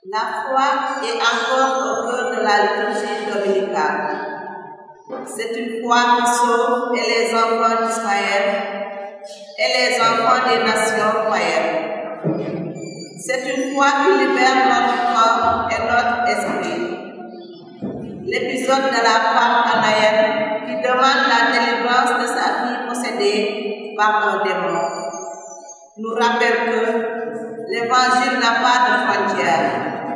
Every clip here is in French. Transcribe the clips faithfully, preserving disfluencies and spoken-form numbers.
La foi est encore au cœur de la liturgie dominicale. C'est une foi qui sauve et les enfants d'Israël et les enfants des nations païennes. C'est une foi qui libère notre corps et notre esprit. L'épisode de la femme canaïenne qui demande la délivrance de sa fille possédée par un démon nous rappelle que l'Évangile n'a pas de frontières.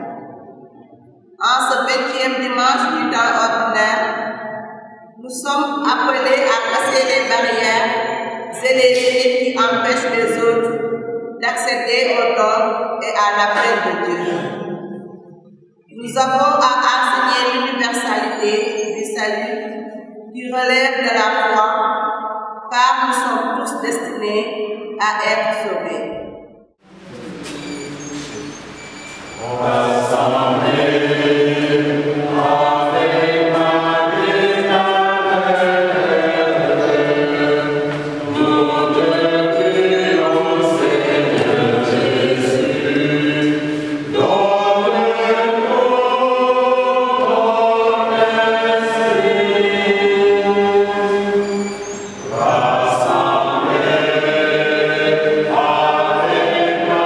En ce vingtième dimanche du temps ordinaire, nous sommes appelés à casser les barrières et les limites qui empêchent les autres d'accéder au don et à l'appel de Dieu. Nous avons à enseigner l'universalité du salut qui relève de la foi, car nous sommes tous destinés à être sauvés. On va s'emmener avec Marie, ta mère. Nous te prions, Seigneur Jésus, donne-nous ton esprit. Rassemblés avec Marie, ta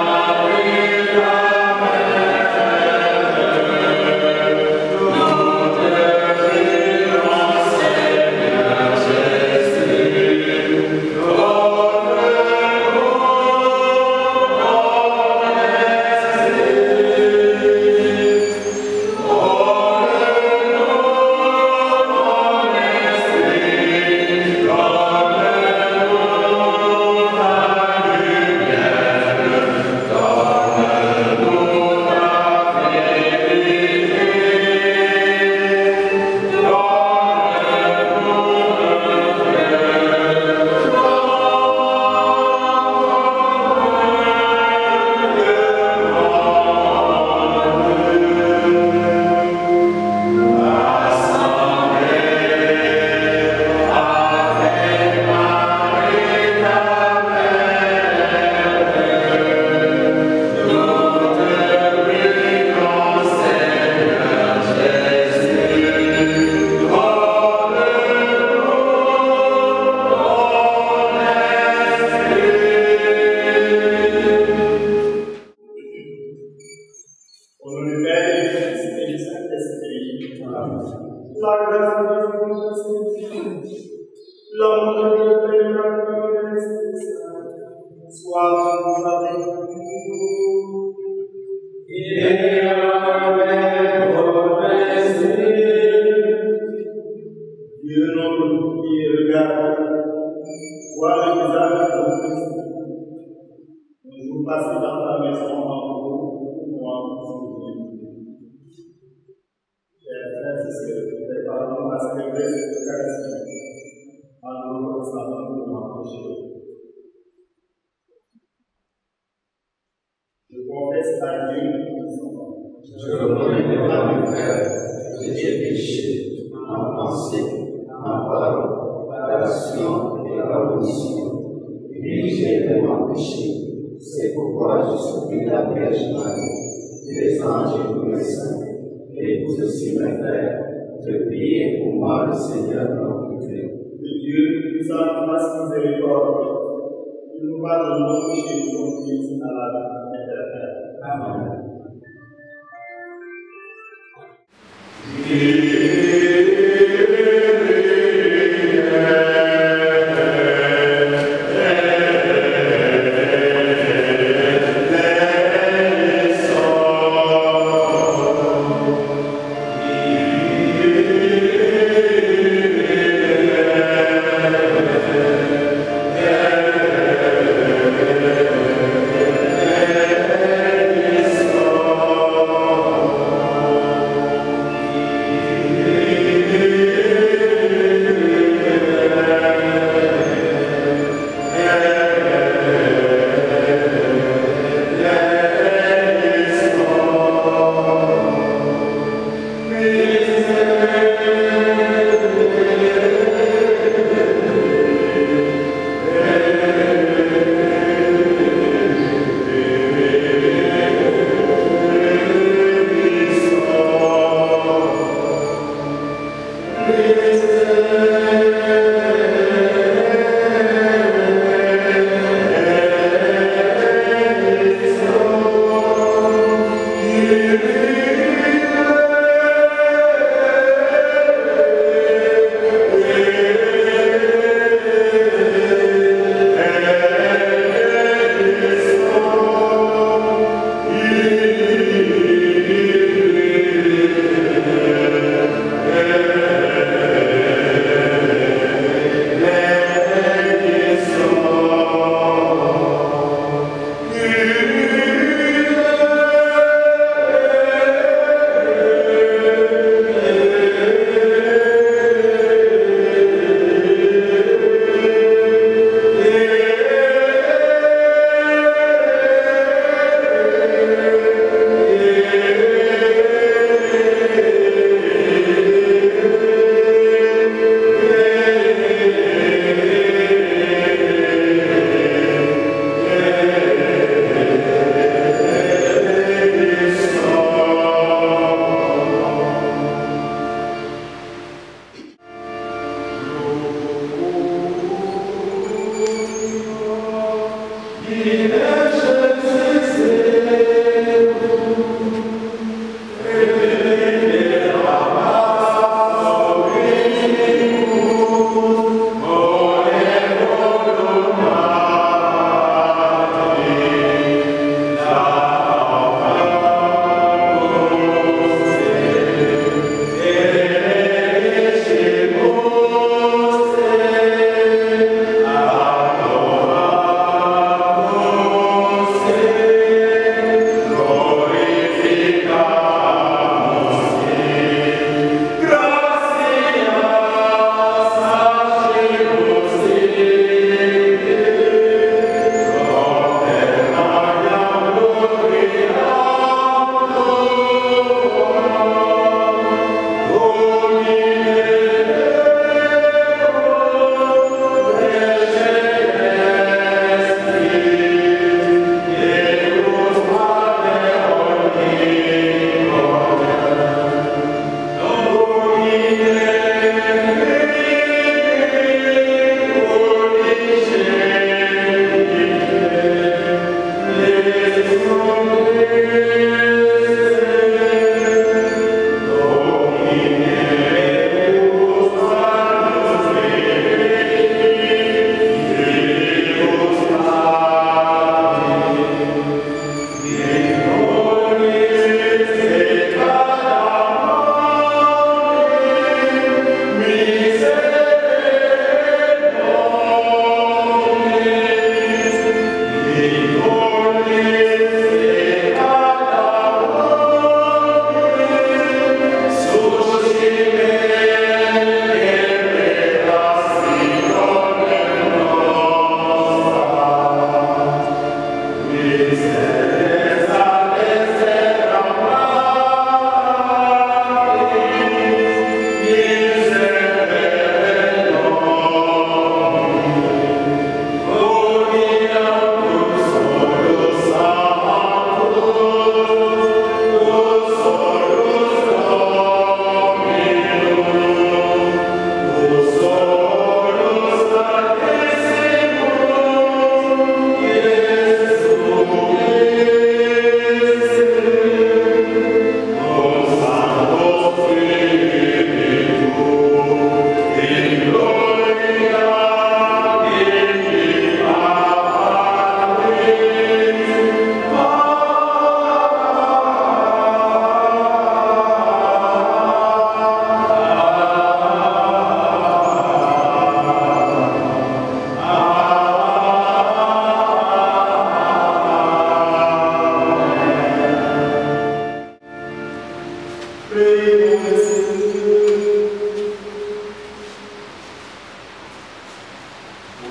C'est pourquoi je supplie la Vierge Marie, les anges et tous les saints, et vous aussi mes frères, de prier pour moi le Seigneur notre Dieu. Que Dieu nous en fasse miséricorde, qu'il nous pardonne nos péchés et nous conduise à la vie éternelle. Amen. Yeah.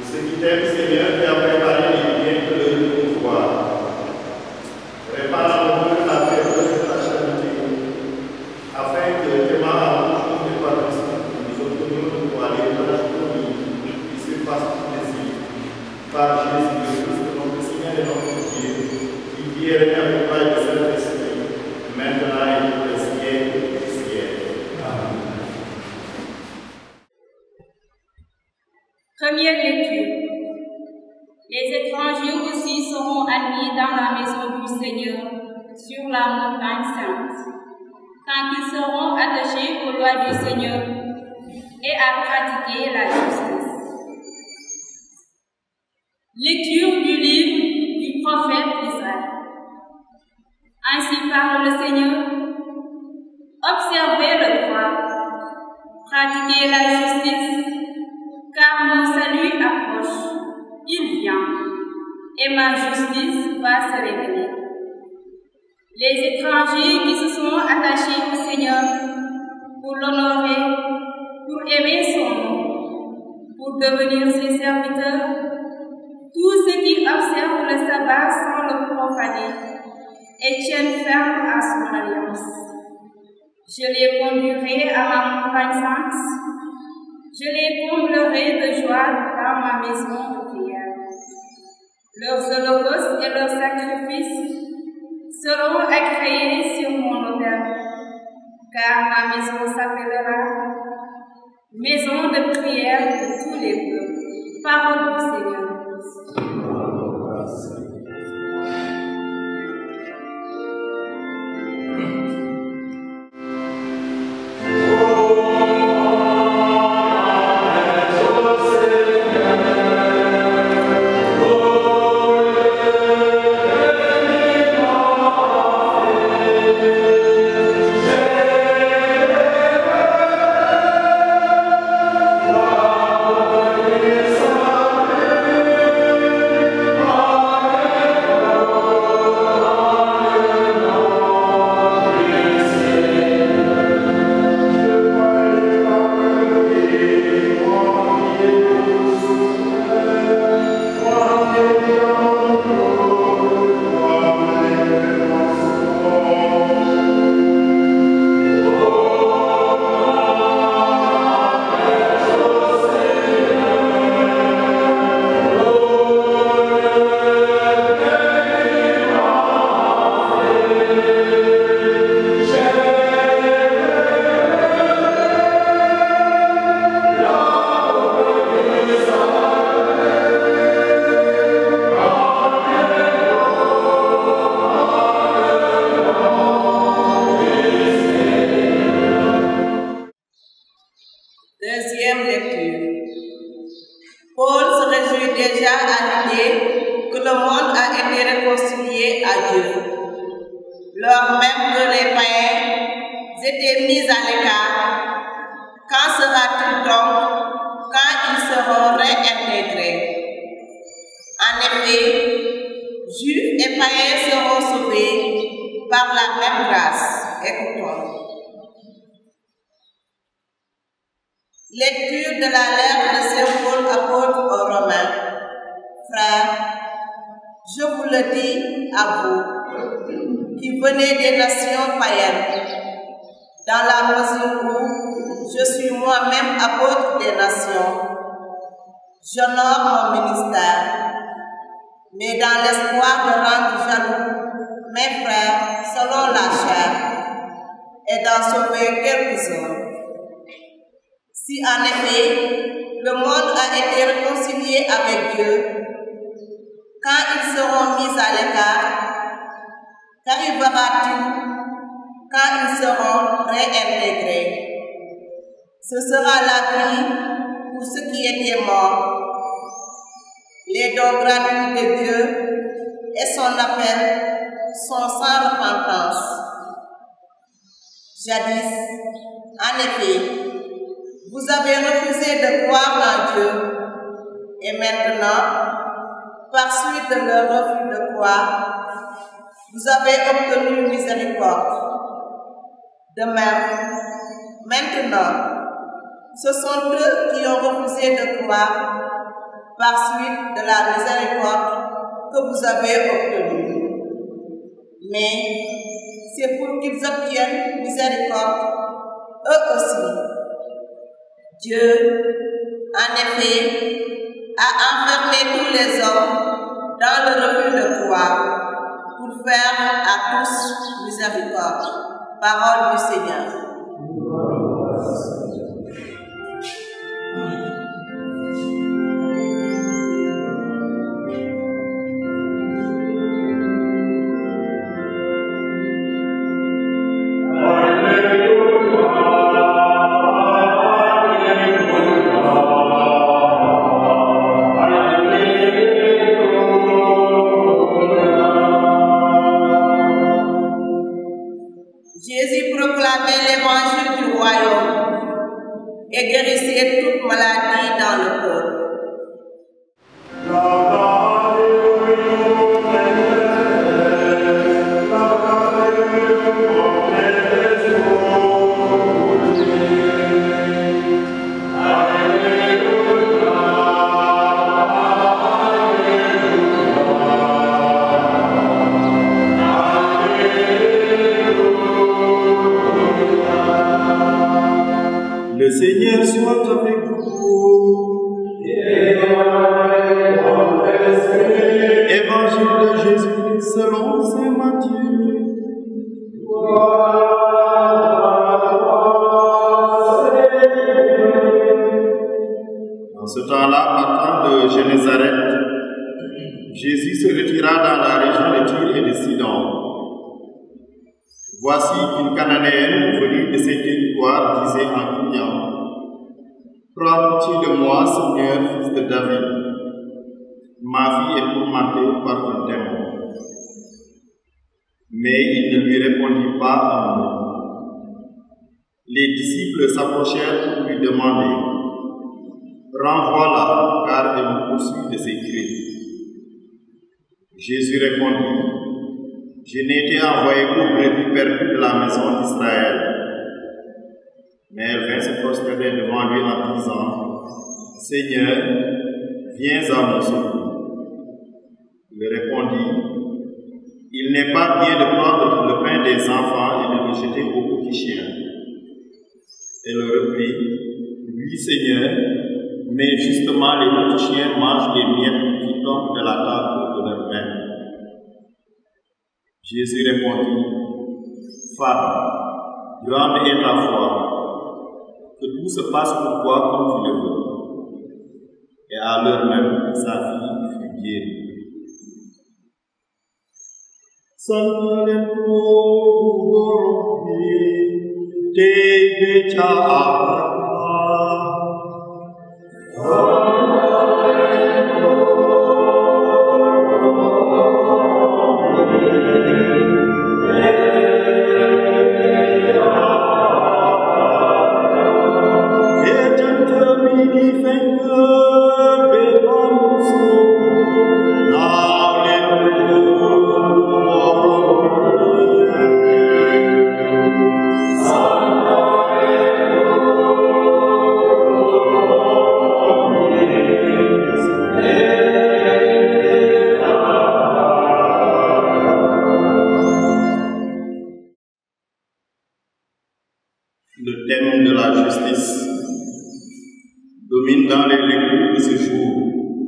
ceux qui t'aiment, Seigneur, qui a préparé les biens que le pouvoir. Prépare un peu la fête de ta charité, afin que tes mains à nous pas nous obtenions pour aller dans la journée qui se passe tout plaisir. Par Jésus-Christ, notre Seigneur et notre Dieu, qui vit et règne avec toi et le Saint-Esprit, maintenant et pour les siècles des siècles. Amen. Première lecture. Les étrangers aussi seront admis dans la maison du Seigneur, sur la montagne sainte, tant qu'ils seront attachés aux lois du Seigneur et à pratiquer la justice. Lecture du livre du prophète Isaïe. Ainsi parle le Seigneur. Observez le droit, pratiquez la justice, car mon salut approche. Il vient, et ma justice va se révéler. Les étrangers qui se sont attachés au Seigneur pour l'honorer, pour aimer son nom, pour devenir ses serviteurs, tous ceux qui observent le sabbat sans le profaner et tiennent ferme à son alliance. Je les conduirai à ma montagne sainte, je les comblerai de joie dans ma maison de prière. Leurs holocaustes et leurs sacrifices seront agréés sur mon autel, car ma maison s'appellera maison de prière de tous les peuples. Parole du Seigneur. Lecture de la lettre de Saint Paul apôtre aux Romains. Frères, je vous le dis à vous, qui venez des nations païennes, dans la mesure où je suis moi-même apôtre des nations. J'honore mon ministère, mais dans l'espoir de rendre jaloux mes frères selon la chair et d'en sauver quelques-uns. Si en effet le monde a été réconcilié avec Dieu, quand ils seront mis à l'écart, qu'arrivera-t-il quand ils seront réintégrés? Ce sera la vie pour ceux qui étaient morts, les dons gratuits de Dieu et son appel sont sans repentance. Jadis, en effet, vous avez refusé de croire en Dieu, et maintenant, par suite de leur refus de croire, vous avez obtenu miséricorde. De même, maintenant, ce sont eux qui ont refusé de croire par suite de la miséricorde que vous avez obtenue. Mais c'est pour qu'ils obtiennent miséricorde, eux aussi. Dieu, en effet, a enfermé tous les hommes dans le refus de croire pour faire à tous miséricorde. Parole du Seigneur. Jésus proclamait l'évangile du royaume et guérissait toute maladie dans le peuple. Le Seigneur soit avec vous. Évangile de Jésus-Christ selon saint Matthieu. En ce temps-là, partant de Génézareth, Jésus se retira dans la région de Tyr et de Sidon. Voici qu'une Cananéenne venue de ces territoires disait en criant: Prends pitié de moi, Seigneur, fils de David. Ma fille est tourmentée par un démon. Mais il ne lui répondit pas un mot. Les disciples s'approchèrent pour lui demander: Renvoie-la, car elle nous poursuit de ses cris. Jésus répondit: Je n'ai été envoyé qu'aux brebis perdues de la maison d'Israël. Mais elle vint se prosterner devant lui en disant: Seigneur, viens à mon secours. Il répondit: Il n'est pas bien de prendre le pain des enfants et de le jeter aux petits chiens. Elle reprit: Oui, Seigneur, mais justement les petits chiens mangent les miettes qui tombent de la table de leur main. Jésus répondit: Femme, grande est ta foi, que tout se passe pour toi comme tu le veux. Et à l'heure même, sa fille fut guérie. Salve te becha. Le thème de la justice domine dans les lectures de ce jour.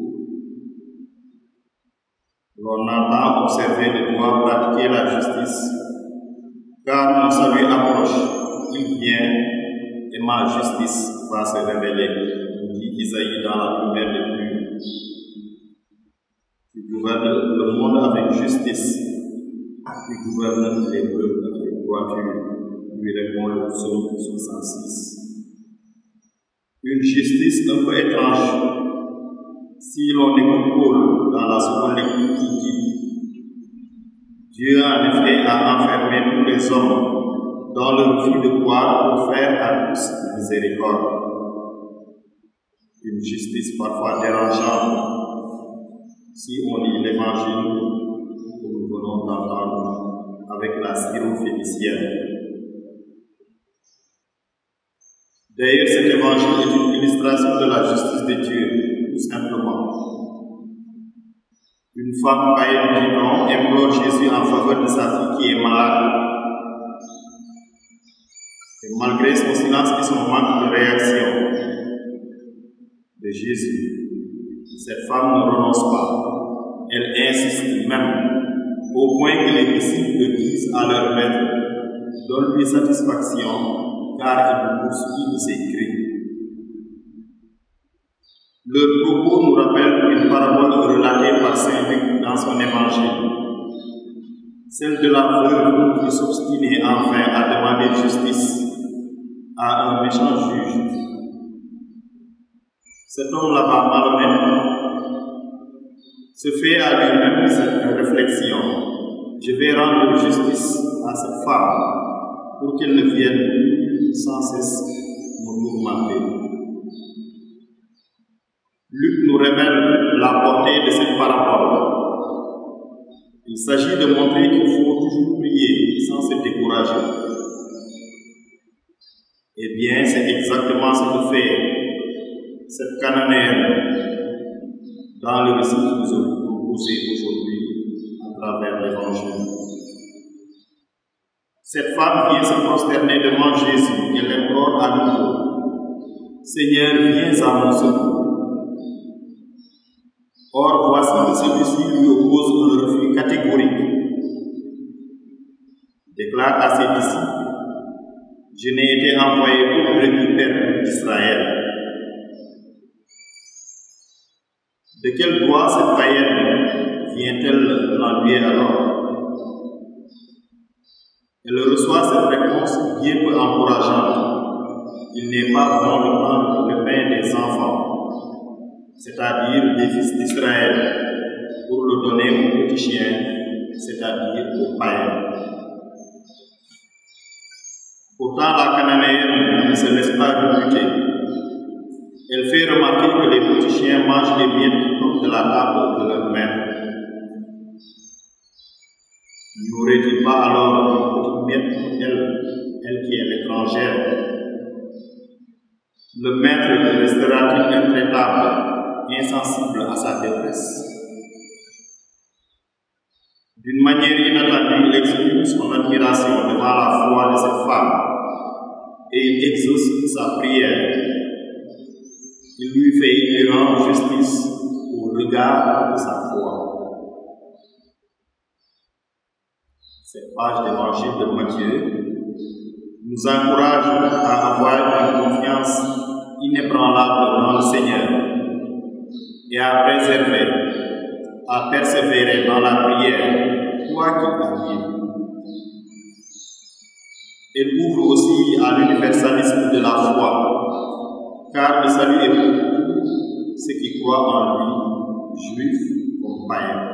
L'on entend observer de devoir pratiquer la justice, car mon salut approche, il vient, et ma justice va se révéler, dit Isaïe dans la primaire de pluie. Tu gouvernes le monde avec justice, tu gouvernes les peuples avec droiture, lui répond le psaume soixante-six. Une justice un peu étrange, si l'on écoute Paul dans la seconde lecture qui dit: Dieu en effet a enfermé tous les hommes dans le refus de croire pour faire à tous miséricorde. Une justice parfois dérangeante si on lit l'évangile que nous venons d'entendre avec la syrophénicienne. D'ailleurs, cet évangile est une illustration de la justice de Dieu, tout simplement. Une femme païenne du nom implore Jésus en faveur de sa fille qui est malade. Et malgré son silence et son manque de réaction de Jésus, cette femme ne renonce pas. Elle insiste même, au point que les disciples disent à leur maître: donne-lui satisfaction, car il nous poursuit de ses cris. Leur propos nous rappelle une parabole relatée par saint Luc dans son évangile, celle de la veuve qui s'obstinait en vain à demander justice à un méchant juge. Cet homme là-bas malhonnête se fait à lui-même cette réflexion: je vais rendre justice à cette femme pour qu'elle ne vienne sans cesse me tourmenter. Luc nous révèle la portée de cette parabole. Il s'agit de montrer qu'il faut toujours prier sans se décourager. Eh bien, c'est exactement ce que fait cette cananéenne dans le récit que nous avons proposé aujourd'hui à travers l'Évangile. Cette femme vient se prosterner devant Jésus et l'implore à nouveau: Seigneur, viens à mon secours. Or, voici que celui-ci lui oppose un refus catégorique. Déclare à ses disciples: je n'ai été envoyé pour brebis perdues d'Israël. De quel droit cette païenne vient-elle l'ennuyer alors? Elle reçoit cette réponse bien peu encourageante: il n'est pas bon de prendre le pain des enfants, c'est-à-dire des fils d'Israël, pour le donner aux petits chiens, c'est-à-dire aux païens. Pourtant, la cananéenne ne se laisse pas rebuter. Elle fait remarquer que les petits chiens mangent les miettes qui tombent de la table de leur maître. N'y aurait-il pas alors une petite miette pour elle, elle qui est l'étrangère? Le maître restera-t-il intraitable, insensible à sa détresse? D'une manière inattendue, il exprime son admiration devant la foi de cette femme et il exauce sa prière. Il lui fait, il lui rend justice au regard de sa foi. Cette page d'évangile de Matthieu nous encourage à avoir une confiance inébranlable dans le Seigneur et à préserver, à persévérer dans la prière, quoi qu'il arrive. Elle ouvre aussi à l'universalisme de la foi, car le salut est pour tous ceux qui croient en lui, juifs comme païens.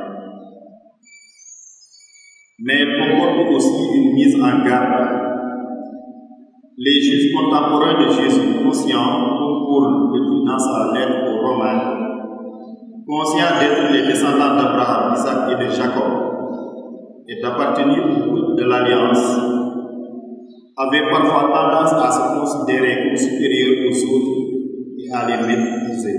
Mais elle comporte aussi une mise en garde. Les juifs contemporains de Jésus, conscients, comme Paul le dit dans sa lettre aux Romains, conscients d'être les descendants d'Abraham, d'Isaac et de Jacob, et d'appartenir au culte de l'Alliance, avaient parfois tendance à se considérer comme supérieurs aux autres et à les mépriser.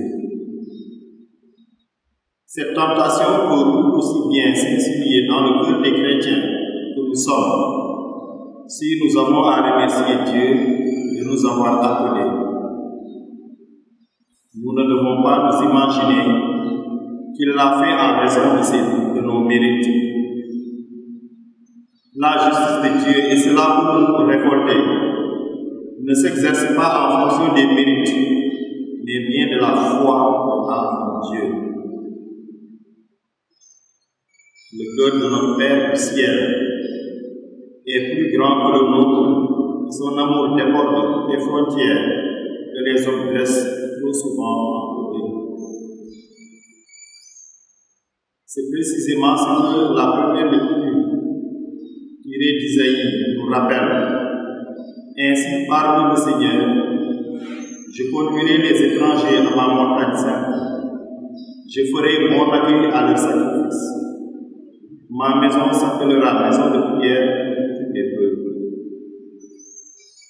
Cette tentation peut tout aussi bien s'insinuer dans le cœur des chrétiens que nous sommes, si nous avons à remercier Dieu de nous avoir appelés. Nous ne devons pas nous imaginer qu'il l'a fait en raison de, ses, de nos mérites. La justice de Dieu, et cela pour nous révolter, ne s'exerce pas en fonction des mérites, mais bien de la foi en Dieu. Le cœur de notre Père du ciel est plus grand que le nôtre, son amour déborde toutes les frontières que les hommes dressent trop souvent entre eux. C'est précisément ce que la première lecture tirée d'Isaïe nous rappelle. Ainsi parle le Seigneur: je conduirai les étrangers à ma montagne sainte, je ferai mon accueil à leur sacrifice. Ma maison s'appellera maison de prière pour les peuples.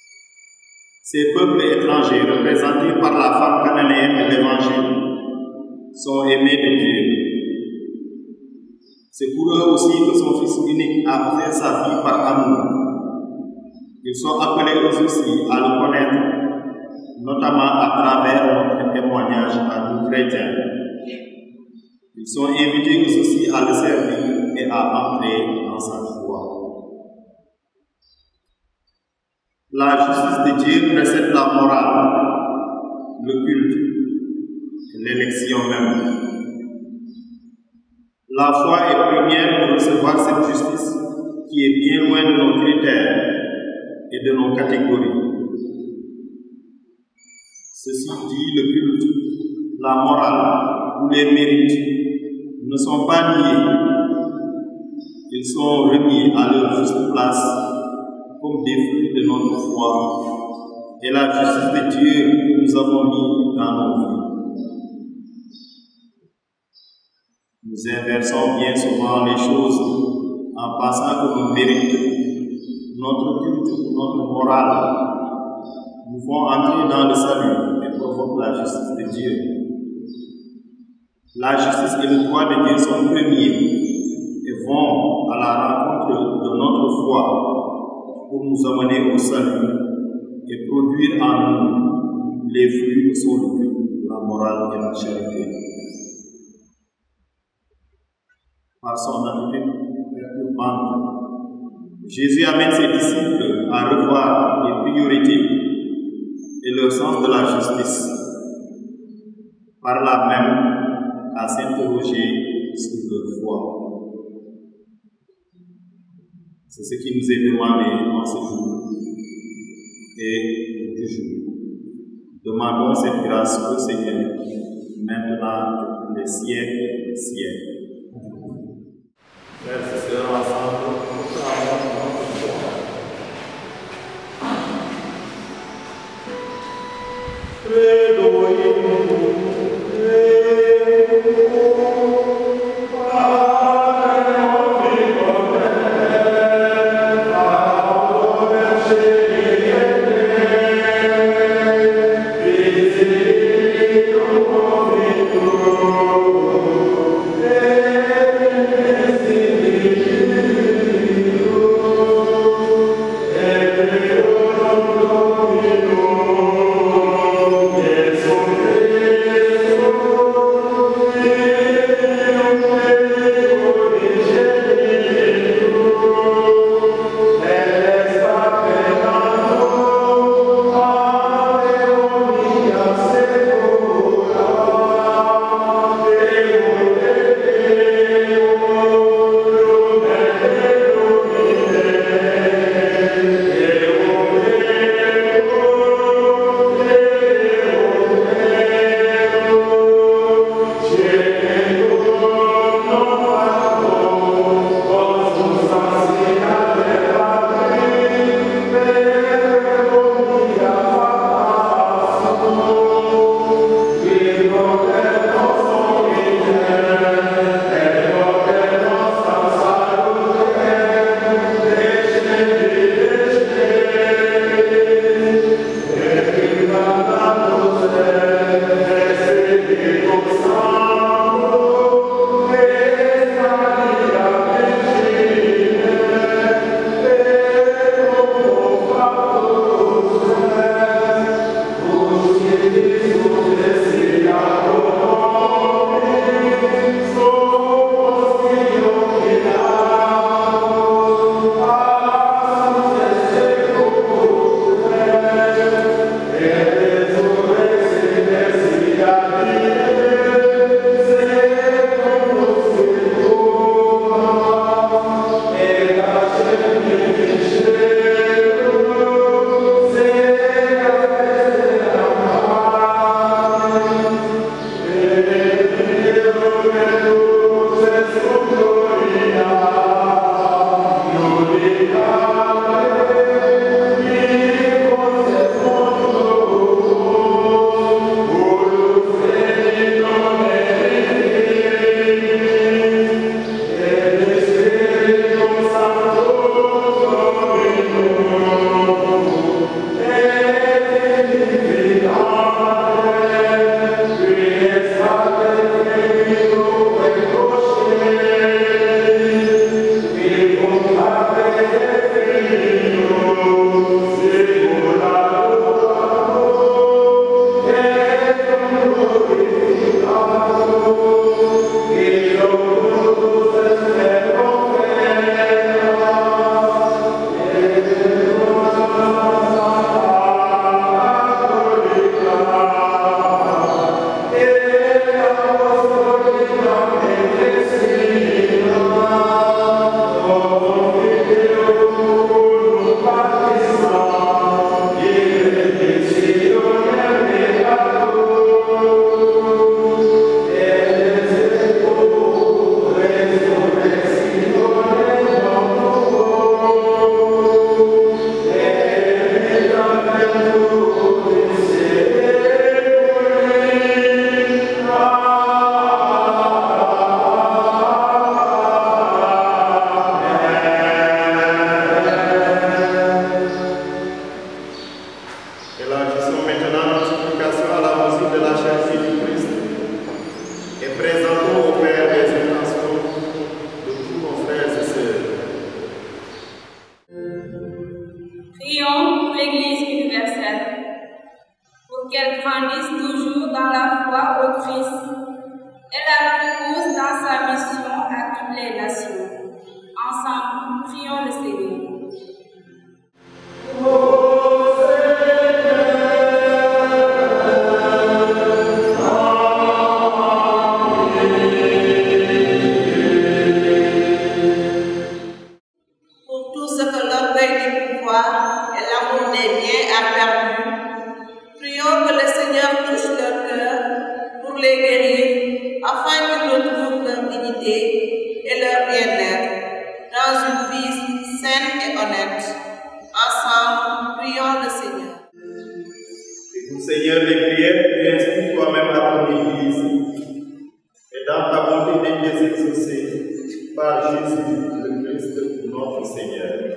Ces peuples étrangers, représentés par la femme cananéenne de l'Évangile, sont aimés de Dieu. C'est pour eux aussi que son Fils unique a offert sa vie par amour. Ils sont appelés aussi à le connaître, notamment à travers notre témoignage à nous chrétiens. Ils sont invités aussi à le servir et à entrer dans sa foi. La justice de Dieu précède la morale, le culte, l'élection même. La foi est première pour recevoir cette justice qui est bien loin de nos critères et de nos catégories. Ceci dit, le culte, la morale ou les mérites ne sont pas niés. Ils sont remis à leur juste place comme des fruits de notre foi et la justice de Dieu que nous avons mis dans nos vies. Nous inversons bien souvent les choses en pensant que nos mérites, notre culte, notre morale nous font entrer dans le salut et provoquent la justice de Dieu. La justice et le droit de Dieu sont premiers et vont à la rencontre de notre foi pour nous amener au salut et produire en nous les fruits que sont le culte, la morale et la charité. Par son attitude perturbante, Jésus amène ses disciples à revoir les priorités et le sens de la justice, par là même à s'interroger sur leur foi. C'est ce qui nous est demandé en ce jour et toujours. Demandons cette grâce au Seigneur, maintenant et les siècles des siècles. Frères et sœurs, ensemble, proclamons notre foi. Credo in Amen. foi au Christ et la propose dans sa mission à toutes les nations. Ensemble, prions le Seigneur. Pour tout ce que l'orgueil du pouvoir et l'amour des biens a perdu, prions que le Seigneur touche leur cœur pour les guérir, afin qu'ils retrouvent leur dignité et leur bien-être dans une vie saine et honnête. Ensemble, prions le Seigneur. Écoute, Seigneur, les prières, tu inspires toi-même à ton Église. Et dans ta bonté de les exaucer par Jésus, le Christ, notre Seigneur.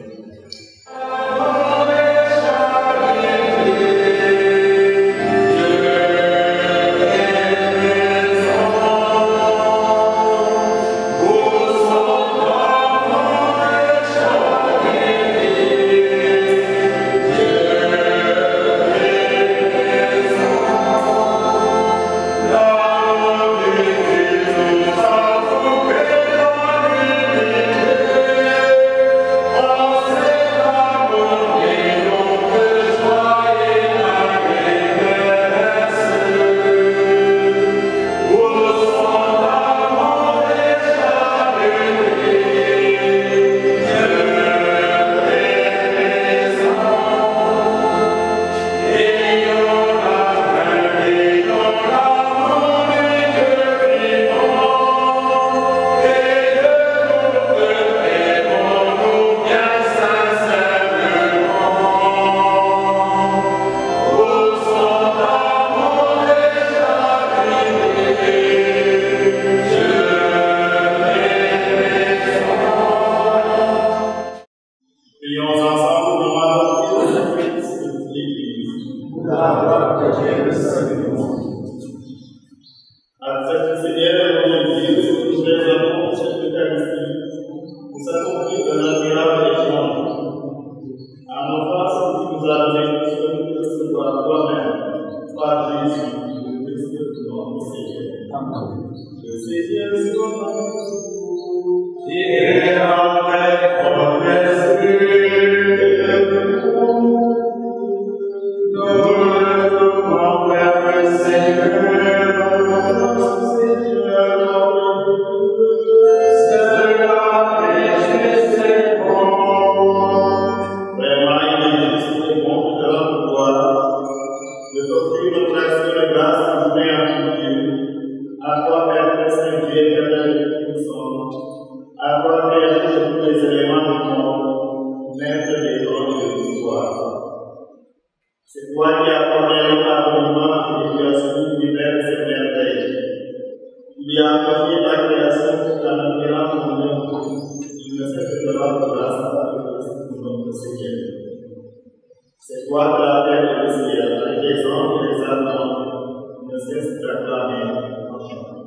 C'est toi que la terre et le ciel, avec les anges et les archanges, ne cessent d'acclamer en chantant.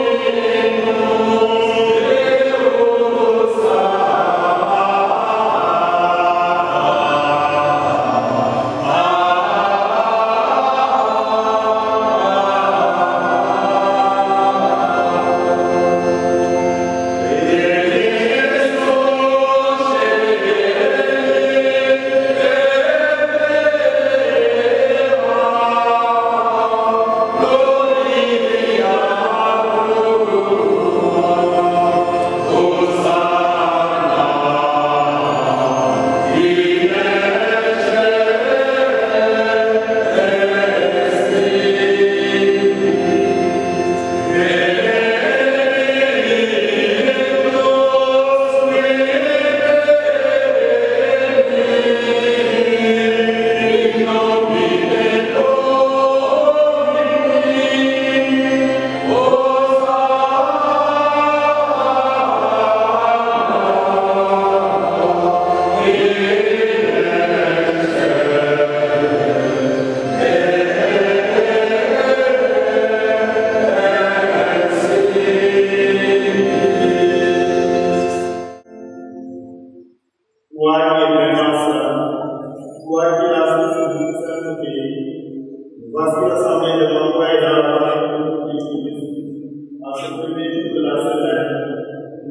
Oh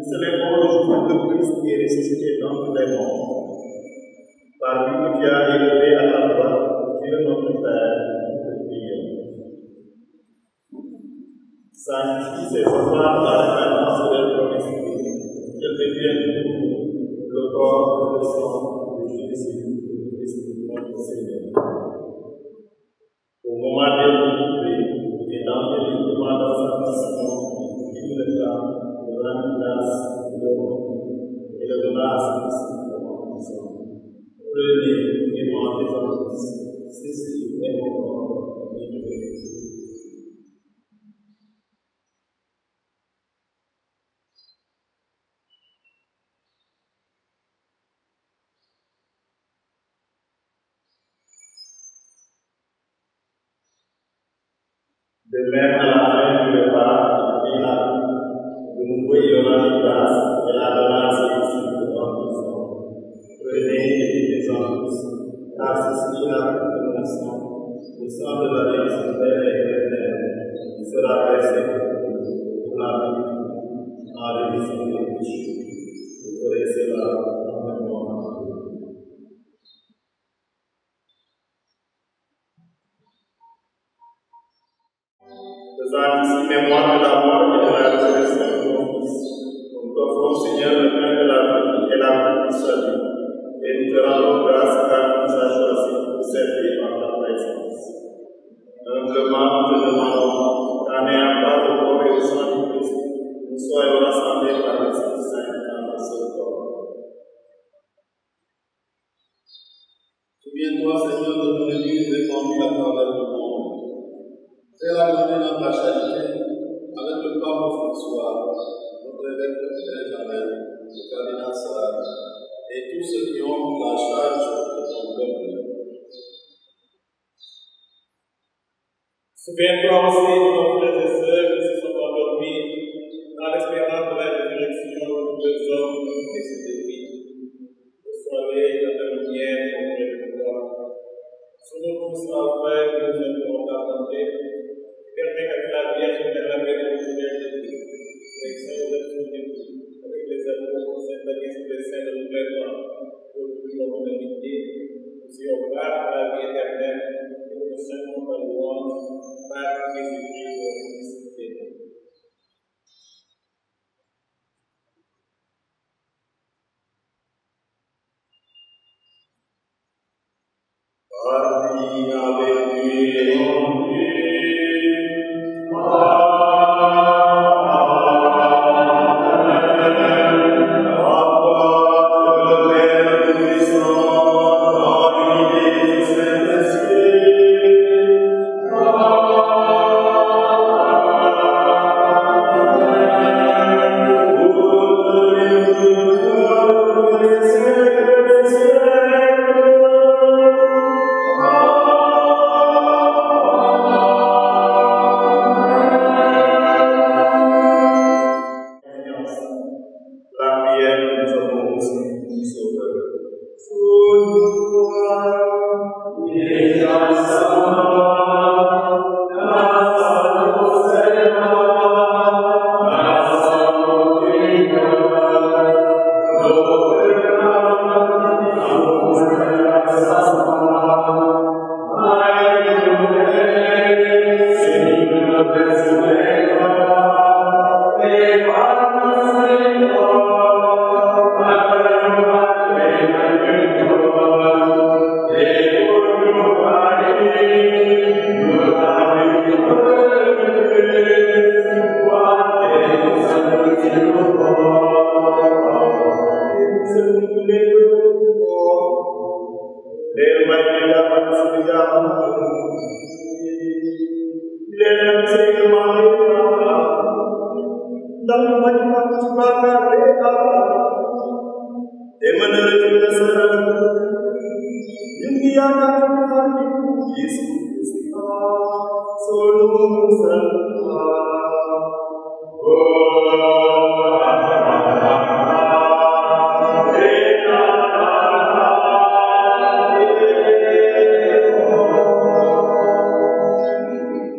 célébrons le jour de Christ qui est ressuscité d'entre les morts. Par lui qui a élevé à la droite Dieu notre Père, notre prière. Sanctifie ces enfants par la grâce de ton esprit, qu'elle devienne le corps et le sang de Jésus, Christ, notre Seigneur. Au moment de l'entrée et dans le mouvement de sa mission, il nous réclame de rendre grâce de l'homme et de donner à sa mission. Prenez et mangez en tous, ceci est mon corps et mon Christ. De même, à la fin du repas, il a de nouveau il aura une grâce et la donna à ses disciples en disant: Prenez et buvez-en tous, car ceci est la condamnation, le sang de l'alliance nouvelle et éternelle, qui sera versé pour la vie en rémission des péchés. Vous ferez cela en mémoire de Dieu. Faisant ici mémoire de la mort et de la résurrection de mon Fils, nous t'offrons, Seigneur, le pain de la vie et la coupe du salut, et nous te rendons grâce car tu nous as choisis pour servir en ta présence. Humblement, nous te demandons qu'en n'ayant pas de corps et le sang du Christ, nous soyons rassemblés par l'Esprit Saint dans un seul corps. Souviens-toi, Seigneur, de ton Église répandue à travers le monde. Fais la journée dans ta charité, avec le pape François, notre évêque Benjamin, le cardinal Sarah, et tous ceux qui ont la charge de ton peuple. Souviens-toi aussi de nos frères et sœurs qui se sont endormis dans l'espérance de la résurrection de deux hommes et cette vie. Reçois-les dans ta lumière auprès de toi. Sur nous tous, enfin, que nous aimerons t'attendre. Permet que la Vierge de la Mère de Jésus, avec Saint-Joseph avec les apôtres, Saint-Denis et les saints de l'Ouvertement, pour toujours nous inviter, nous y au Père de la vie éternelle, et nous servons ta louange, par Jésus-Christ, notre Fils. Par lui, avec lui et en lui.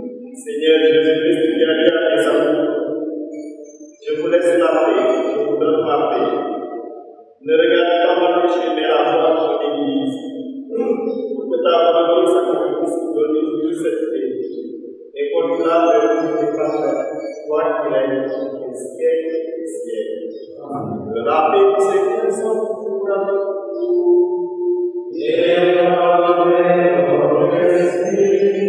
Je vous laisse la paix, je vous donne Ne regarde pas mon péché, mais la foi de ton Église. Pour que ta volonté s'accomplisse dans toute cette paix. Et pour nous la vérité parfaite, toi qui règnes des siècles et des siècles. La paix du Seigneur soit toujours avec vous. Et avec votre esprit.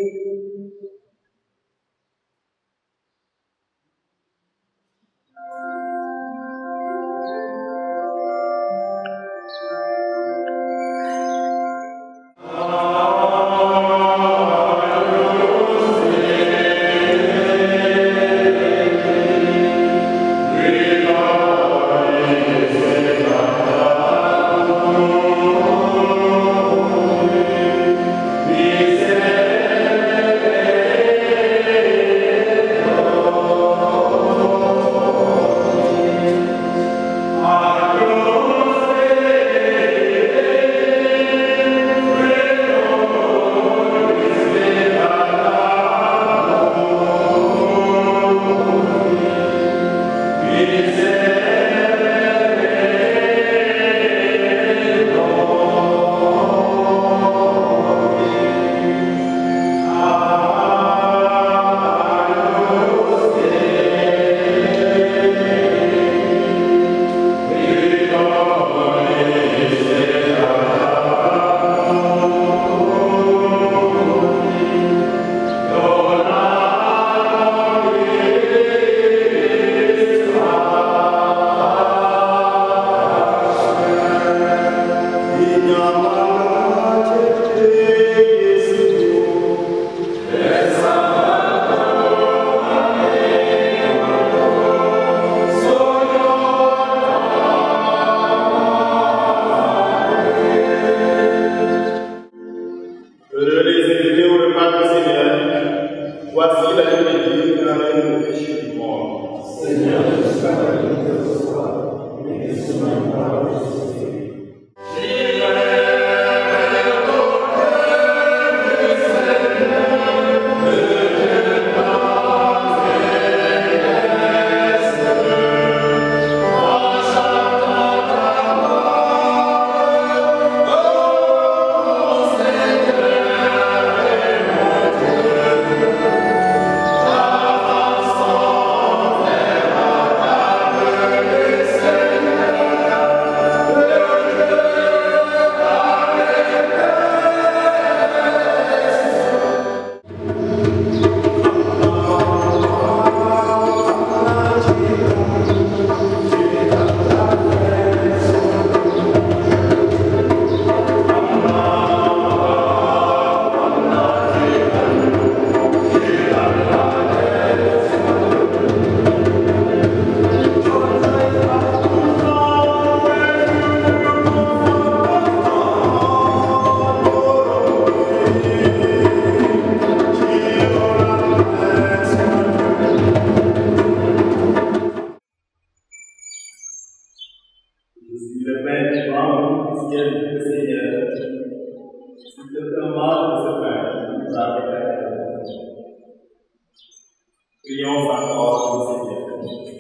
Prions encore le Seigneur.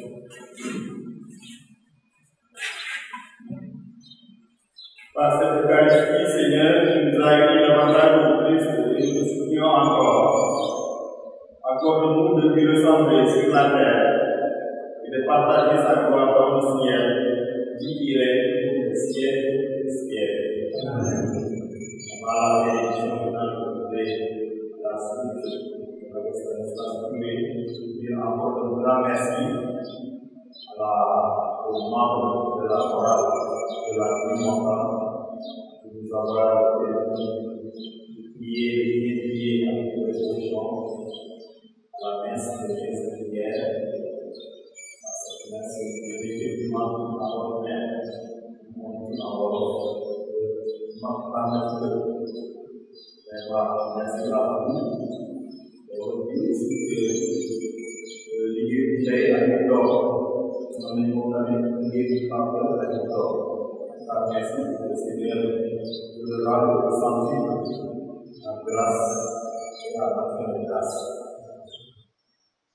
Par cette Eucharistie, Seigneur, tu nous as écrit davantage au Christ et nous supplions encore. Accorde-nous de lui ressembler sur la terre et de partager sa gloire dans le ciel, lui qui règne pour le ciel et le ciel. Amen. Par la bénédiction de notre Père, la Sainte, la Sainte Sainte, nous encore un grand merci à la, aux membres de la chorale de la vie montante de nous avoir permis de prier et de prier avec les chants à la messe de cette prière, à cette messe de effectivement de la parole même, on dit en Wolof, ma promesse de merci à vous. Liggéey bi tey ak ñu doog mën nañu ko tamit liggéey bi parfois ak ñu doog par merci le Seigneur de la sensible à grâce et à l'action de grâce.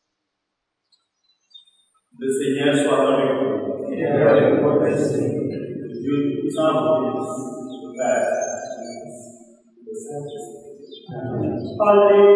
Le Seigneur soit avec vous et avec votre esprit. the Son, the Past, the Saint. Alleluia.